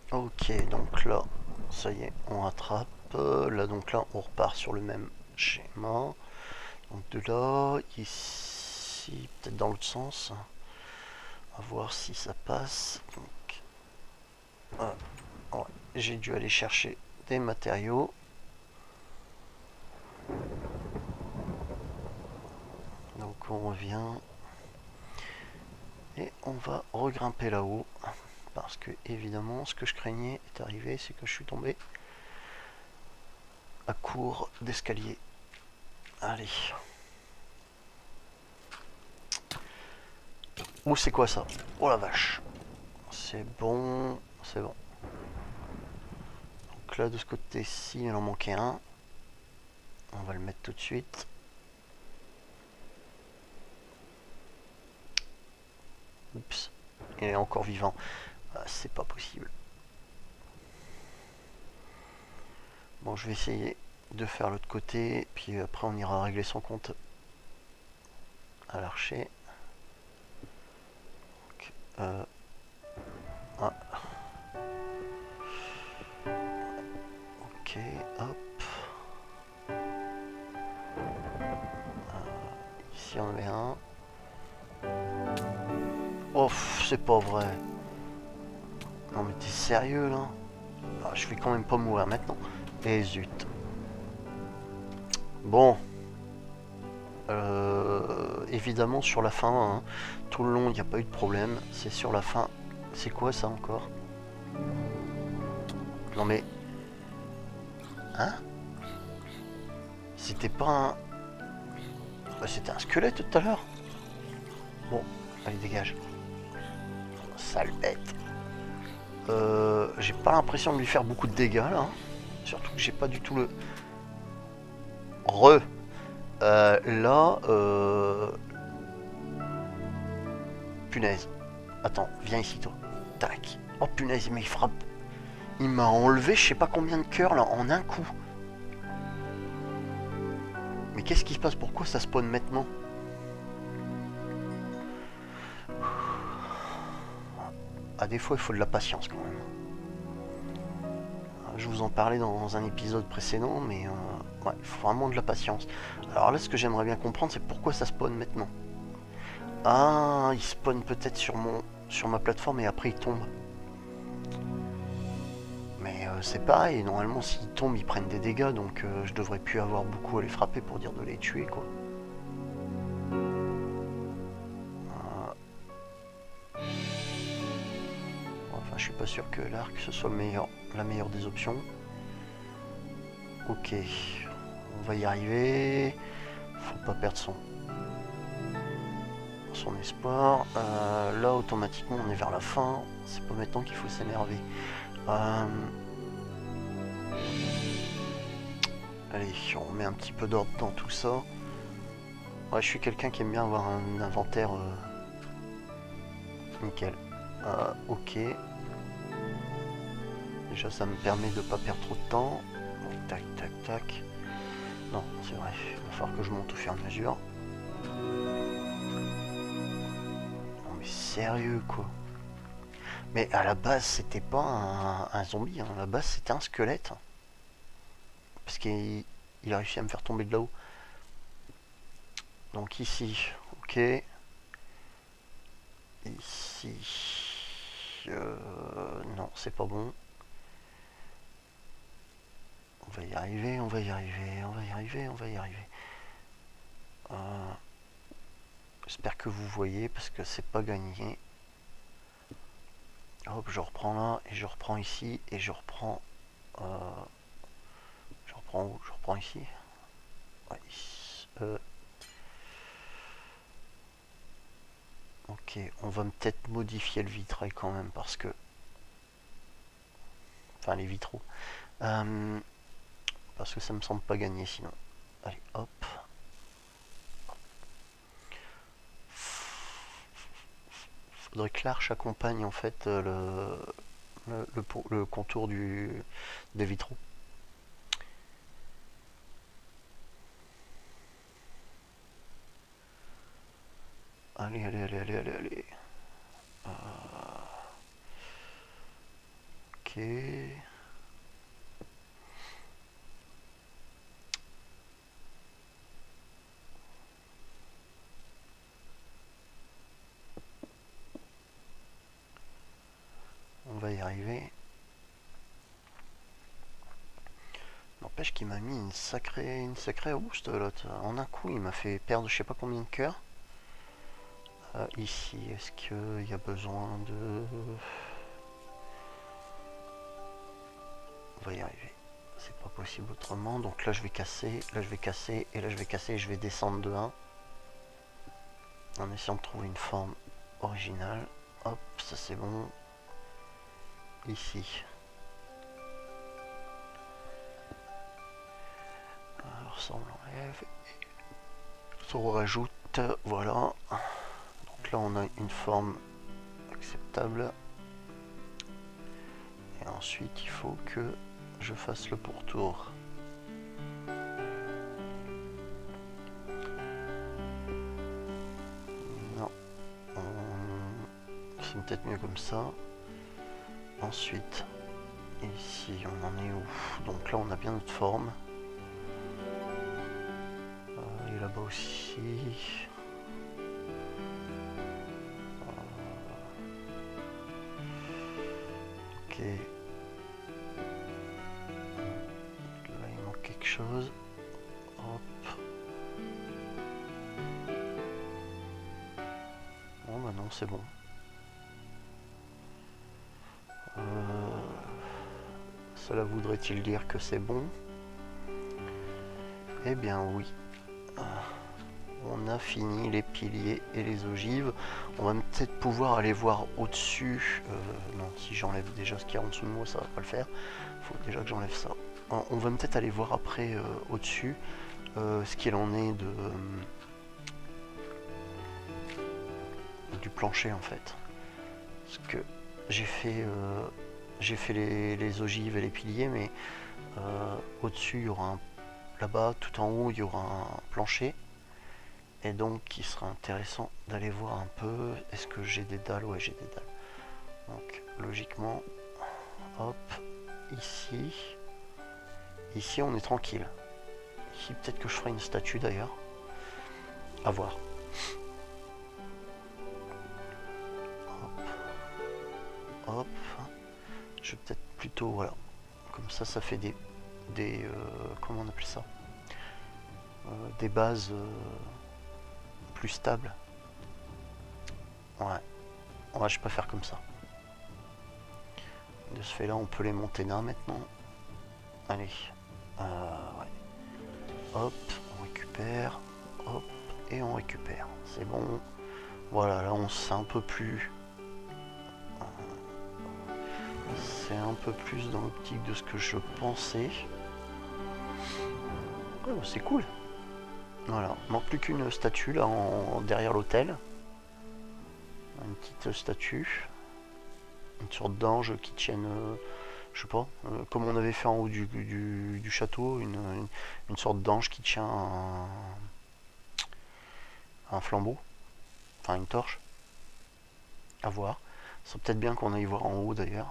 Ok, donc là, ça y est, on rattrape. Là, donc là, on repart sur le même schéma. Donc de là, ici, peut-être dans l'autre sens. On va voir si ça passe. Donc, ouais, j'ai dû aller chercher des matériaux. Donc on revient et on va regrimper là-haut. Parce que évidemment, ce que je craignais est arrivé, c'est que je suis tombé à court d'escalier. Allez. Ouh, c'est quoi ça? Oh la vache. C'est bon, c'est bon. Donc là, de ce côté-ci, il en manquait un. On va le mettre tout de suite. Oups, il est encore vivant. Ah, c'est pas possible. Bon, je vais essayer de faire l'autre côté, puis après on ira régler son compte à l'archer. Euh, ah, ok, hop. Ici on en avait un. Oh, c'est pas vrai. Non mais t'es sérieux là? Ah, je vais quand même pas mourir maintenant. Et zut. Bon. Évidemment sur la fin, hein, tout le long il n'y a pas eu de problème. C'est sur la fin. C'est quoi ça encore? Non mais... Hein? C'était pas un... Bah, c'était un squelette tout à l'heure. Bon, allez dégage. Sale bête. J'ai pas l'impression de lui faire beaucoup de dégâts là, hein. Surtout que j'ai pas du tout le... Re. Là, punaise. Attends, viens ici toi. Tac. Oh punaise, mais il frappe. Il m'a enlevé je sais pas combien de cœurs là en un coup. Mais qu'est-ce qui se passe? Pourquoi ça spawn maintenant? À des fois, il faut de la patience quand même. Je vous en parlais dans un épisode précédent, mais ouais, il faut vraiment de la patience. Alors là, ce que j'aimerais bien comprendre, c'est pourquoi ça spawn maintenant. Ah, il spawn peut-être sur ma plateforme et après il tombe. Mais c'est pareil, normalement s'ils tombent, ils prennent des dégâts, donc je devrais plus avoir beaucoup à les frapper pour dire de les tuer, quoi. Enfin, je suis pas sûr que l'arc ce soit la meilleure des options. Ok, on va y arriver. Faut pas perdre son espoir. Là, automatiquement, on est vers la fin. C'est pas maintenant qu'il faut s'énerver. Allez, on met un petit peu d'ordre dans tout ça. Ouais, je suis quelqu'un qui aime bien avoir un inventaire nickel. Ok. Déjà, ça me permet de pas perdre trop de temps. Donc, tac, tac, tac. Non, c'est vrai. Il va falloir que je monte au fur et à mesure. Non, mais sérieux, quoi. Mais à la base, c'était pas un zombie. Hein. À la base, c'était un squelette. Parce qu'il a réussi à me faire tomber de là-haut. Donc ici, ok. Ici, non, c'est pas bon. On va y arriver, on va y arriver, on va y arriver, on va y arriver. J'espère que vous voyez parce que c'est pas gagné. Hop, je reprends là et je reprends ici et je reprends. Je reprends où? Je reprends ici. Ouais, ok, on va peut-être modifier le vitrail quand même parce que. Enfin, les vitraux. Parce que ça me semble pas gagner sinon. Allez, hop. Faudrait que l'arche accompagne en fait le contour des vitraux. Allez, allez, allez, allez, allez, allez. Ok. Ok. On va y arriver. N'empêche qu'il m'a mis une sacrée boost là. En un coup, il m'a fait perdre je sais pas combien de cœurs. Ici, est-ce qu'il y a besoin de... On va y arriver. C'est pas possible autrement. Donc là, je vais casser, là, je vais casser, et là, je vais casser, et je vais descendre de 1. En essayant de trouver une forme originale. Hop, ça c'est bon. Ici. Alors ça, on l'enlève. Ça, on rajoute. Voilà. Donc là, on a une forme acceptable. Et ensuite, il faut que je fasse le pourtour. Non. C'est peut-être mieux comme ça. Ensuite, ici, on en est où? Donc là, on a bien notre forme. Et là-bas aussi. Ok. Là, il manque quelque chose. Hop. Bon, bah non, c'est bon. Cela voudrait-il dire que c'est bon? Eh bien oui. On a fini les piliers et les ogives. On va peut-être pouvoir aller voir au-dessus. Non, si j'enlève déjà ce qu'il y a en dessous de moi, ça va pas le faire. Il faut déjà que j'enlève ça. On va peut-être aller voir après au-dessus ce qu'il en est de du plancher en fait. Parce que j'ai fait les ogives et les piliers, mais au-dessus il y aura un... Là-bas, tout en haut, il y aura un plancher. Et donc, il sera intéressant d'aller voir un peu. Est-ce que j'ai des dalles? Ouais, j'ai des dalles. Donc, logiquement, hop, ici. Ici, on est tranquille. Ici, peut-être que je ferai une statue d'ailleurs. À voir. Hop. Hop. Je vais peut-être plutôt, voilà. Comme ça fait des comment on appelle ça? Des bases plus stables. Ouais. Ouais, je préfère comme ça. De ce fait là, on peut les monter là maintenant. Allez. Ouais. Hop, on récupère. Hop, et on récupère. C'est bon. Voilà, là on sait un peu plus. C'est un peu plus dans l'optique de ce que je pensais. Oh, c'est cool. Voilà, il manque plus qu'une statue là derrière l'hôtel. Une petite statue. Une sorte d'ange qui tienne, je sais pas, comme on avait fait en haut du château, une sorte d'ange qui tient un flambeau, enfin une torche. À voir. C'est peut-être bien qu'on aille voir en haut d'ailleurs.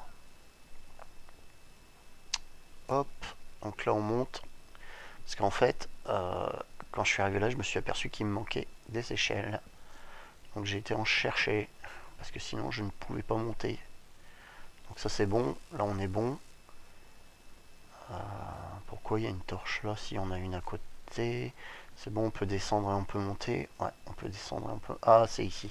Hop, donc là on monte. Parce qu'en fait, quand je suis arrivé là, je me suis aperçu qu'il me manquait des échelles. Donc j'ai été en chercher, parce que sinon je ne pouvais pas monter. Donc ça c'est bon, là on est bon. Pourquoi il y a une torche là si on a une à côté? C'est bon, on peut descendre et on peut monter. Ouais, on peut descendre et on peut... Ah, c'est ici.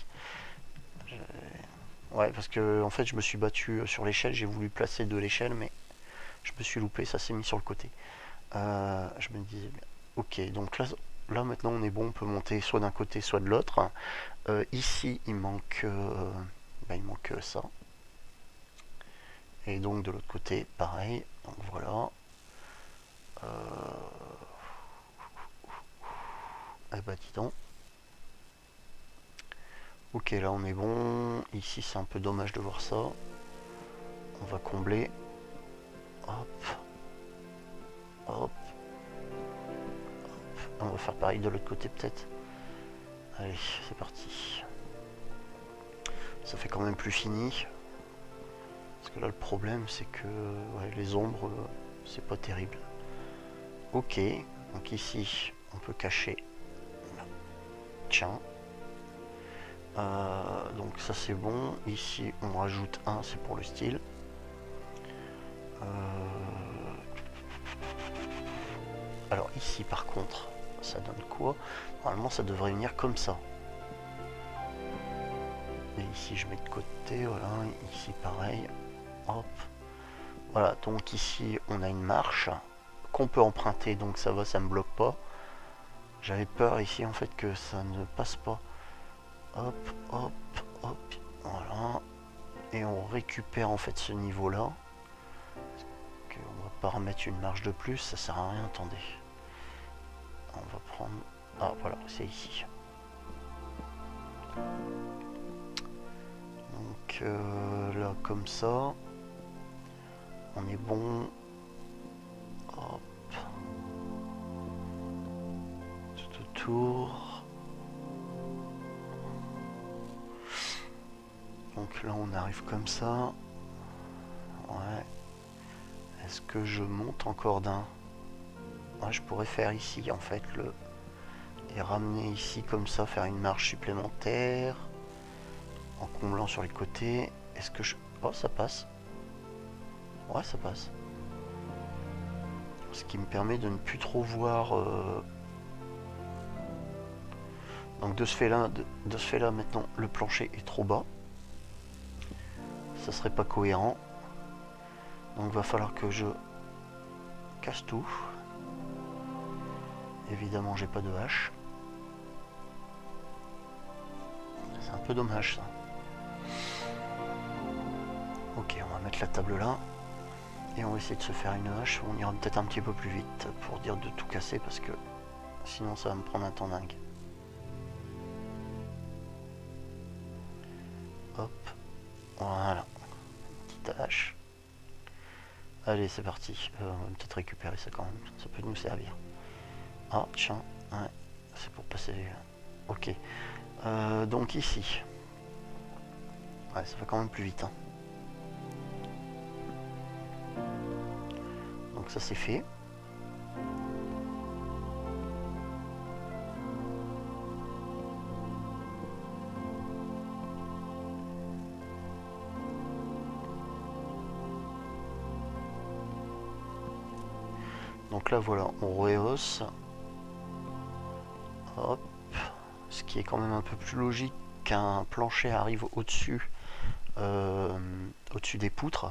Ouais, parce que en fait je me suis battu sur l'échelle, j'ai voulu placer de l'échelle, mais je me suis loupé, ça s'est mis sur le côté. Je me disais bien. Ok, donc là maintenant on est bon, on peut monter soit d'un côté soit de l'autre. Ici il manque ça. Et donc de l'autre côté pareil. Donc voilà. Eh bah dis donc. Ok, là on est bon. Ici c'est un peu dommage de voir ça. On va combler. Hop. Hop. On va faire pareil de l'autre côté peut-être. Allez, c'est parti. Ça fait quand même plus fini. Parce que là le problème c'est que ouais, les ombres c'est pas terrible. Ok, donc ici on peut cacher. Tiens. Donc ça c'est bon. Ici on rajoute un, c'est pour le style. Alors ici par contre, ça donne quoi? Normalement ça devrait venir comme ça. Et ici je mets de côté, voilà, ici pareil. Hop. Voilà, donc ici on a une marche qu'on peut emprunter, donc ça va, ça me bloque pas. J'avais peur ici en fait que ça ne passe pas. Hop, hop, hop, voilà. Et on récupère en fait ce niveau-là. On va pas remettre une marche de plus, ça sert à rien, attendez. On va prendre... Ah voilà, c'est ici. Donc là comme ça, on est bon. Hop. Tout autour. Donc là on arrive comme ça. Ouais. Est-ce que je monte encore d'un? Ouais, je pourrais faire ici en fait le... Et ramener ici comme ça, faire une marche supplémentaire. En comblant sur les côtés. Est-ce que je... Oh ça passe. Ouais ça passe. Ce qui me permet de ne plus trop voir... Donc de ce fait là maintenant le plancher est trop bas. Ça serait pas cohérent. Donc va falloir que je casse tout. Évidemment j'ai pas de hache. C'est un peu dommage ça. Ok, on va mettre la table là. Et on va essayer de se faire une hache. On ira peut-être un petit peu plus vite pour dire de tout casser parce que sinon ça va me prendre un temps dingue. Hop. Voilà. Petite hache. Allez, c'est parti. On va peut-être récupérer ça quand même. Ça peut nous servir. Ah, tiens. Ouais. C'est pour passer... Ok. Donc ici. Ouais, ça va quand même plus vite. Hein. Donc ça c'est fait. Donc là voilà, on rehausse. Hop. Ce qui est quand même un peu plus logique qu'un plancher arrive au-dessus au-dessus des poutres.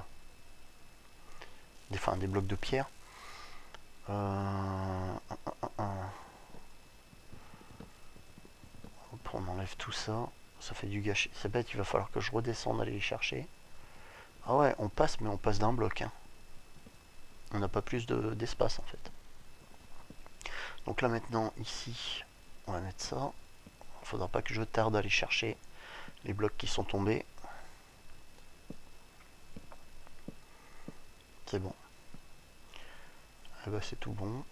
Enfin des blocs de pierre. Hop, on enlève tout ça. Ça fait du gâchis. C'est bête, il va falloir que je redescende aller les chercher. Ah ouais, on passe, mais on passe d'un bloc. Hein. On n'a pas plus d'espace en fait. Donc là maintenant, ici, on va mettre ça. Il ne faudra pas que je tarde à aller chercher les blocs qui sont tombés. C'est bon. Eh ben, c'est tout bon.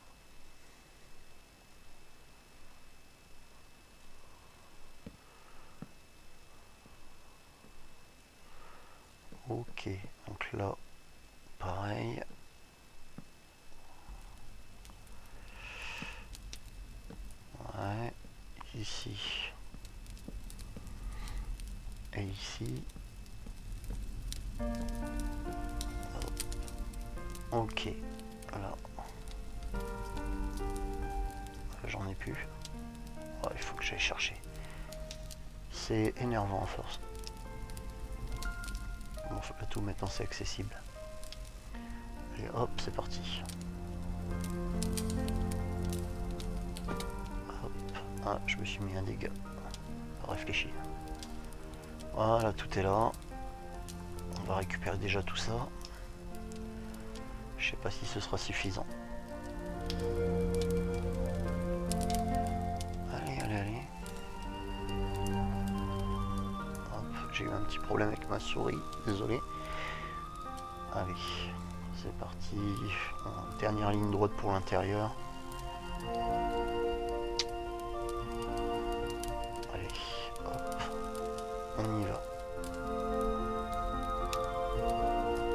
Ok, donc là, pareil. Ouais, ici. Et ici. Ok, voilà. J'en ai plus. Ouais, il faut que j'aille chercher. C'est énervant à force. Bon, là, tout maintenant c'est accessible. Et hop, c'est parti. Hop. Ah, je me suis mis un dégât. Pas réfléchi. Voilà, tout est là. On va récupérer déjà tout ça. Je sais pas si ce sera suffisant. Allez, allez, allez. Hop, j'ai eu un petit problème avec ma souris, désolé. Allez, c'est parti. Dernière ligne droite pour l'intérieur. Allez, hop, on y va.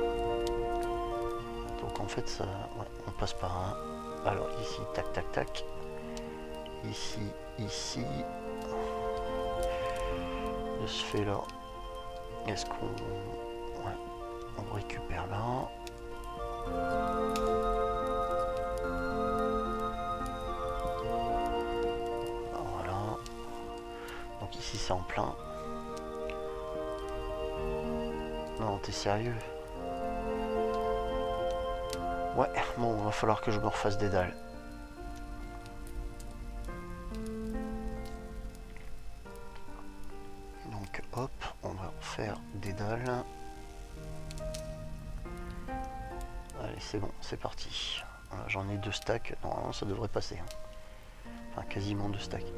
fait ça, ouais, on passe par un. Alors ici, tac tac tac. Ici, ici. De ce fait là, est-ce qu'on, ouais, on récupère là. Voilà. Donc ici c'est en plein. Non, t'es sérieux? Ouais, bon, il va falloir que je me refasse des dalles. Donc hop, on va faire des dalles. Allez, c'est bon, c'est parti. Voilà, j'en ai 2 stacks. Normalement, ça devrait passer. Enfin, quasiment 2 stacks.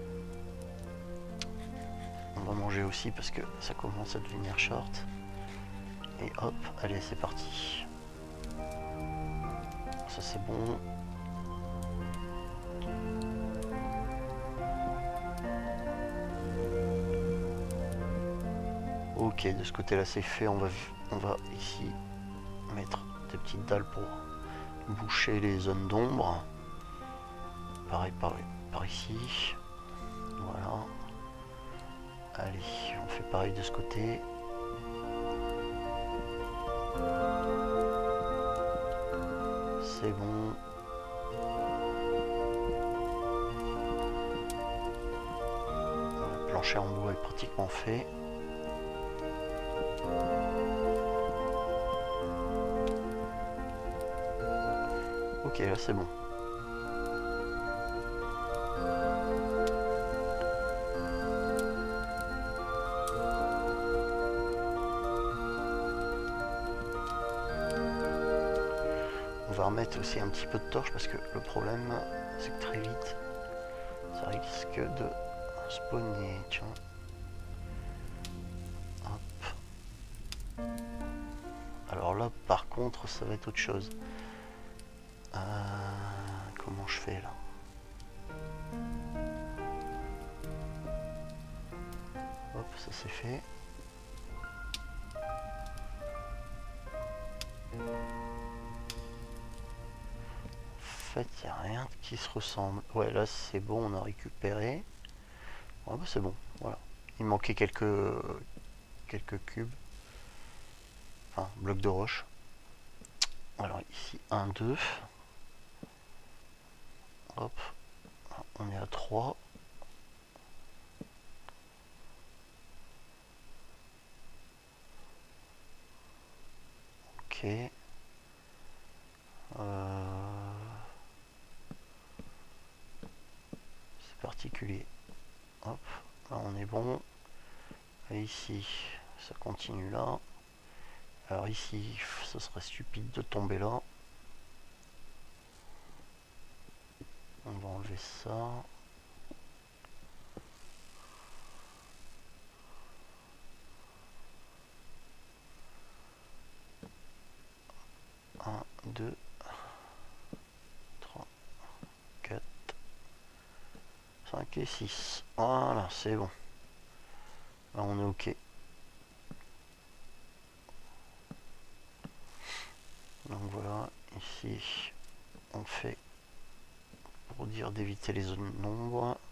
On va manger aussi parce que ça commence à devenir short. Et hop, allez, c'est parti. Ça, c'est bon. Ok, de ce côté-là, c'est fait. On va ici mettre des petites dalles pour boucher les zones d'ombre. Pareil par ici. Voilà. Allez, on fait pareil de ce côté. C'est bon. Le plancher en bois est pratiquement fait. Ok, là c'est bon. On va remettre aussi un petit peu de torche parce que le problème c'est que très vite ça risque de spawner, tiens. Hop. Alors là par contre ça va être autre chose. Comment je fais là? Hop, ça c'est fait. En fait, il n'y a rien qui se ressemble. Ouais, là c'est bon, on a récupéré. Ouais, bah, c'est bon, voilà. Il manquait quelques cubes. Enfin, blocs de roche. Alors ici, 1, 2. Hop, on est à 3. Ok. C'est particulier. Hop, là on est bon. Et ici, ça continue là. Alors ici, ce serait stupide de tomber là. On va enlever ça. Un, 2, 3, 4, 5 et 6. Voilà, c'est bon. Là, on est ok. Donc voilà, ici, on fait pour dire d'éviter les zones d'ombre.